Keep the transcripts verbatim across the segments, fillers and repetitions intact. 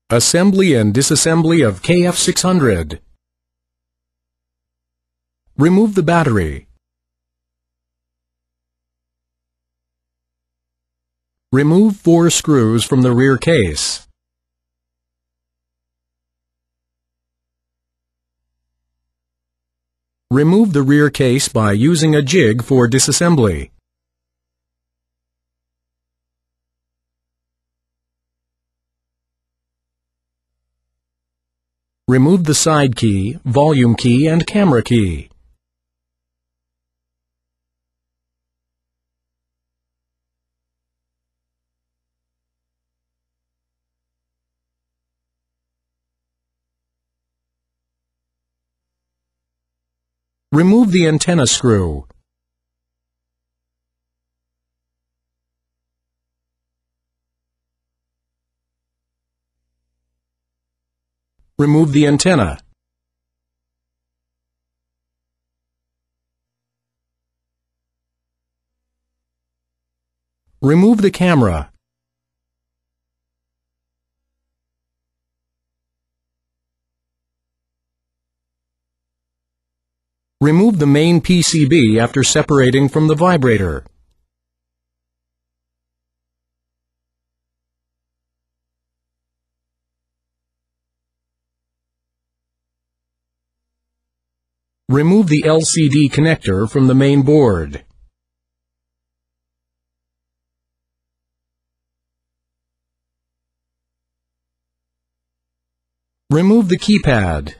Assembly and disassembly of K F six hundred. Remove the battery. Remove four screws from the rear case. Remove the rear case by using a jig for disassembly. Remove the side key, volume key, and camera key. Remove the antenna screw. Remove the antenna. Remove the camera. Remove the main P C B after separating from the vibrator. Remove the L C D connector from the main board. Remove the keypad.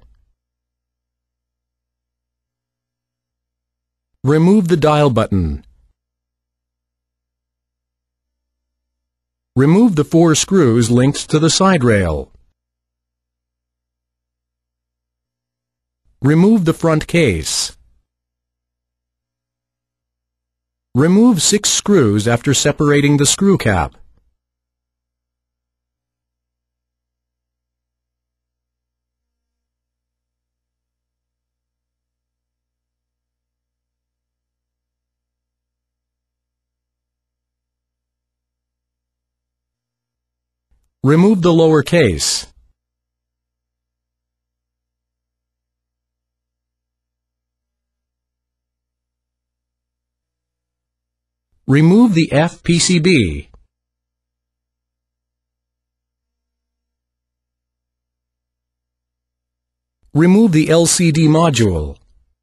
Remove the dial button. Remove the four screws linked to the side rail. Remove the front case. Remove six screws after separating the screw cap. Remove the lower case. Remove the F P C B. Remove the L C D module.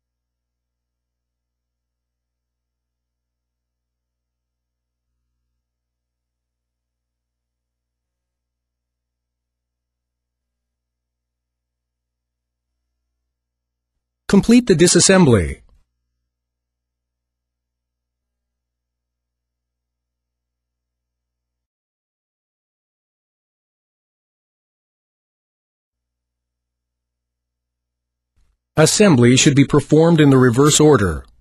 Complete the disassembly. Assembly should be performed in the reverse order.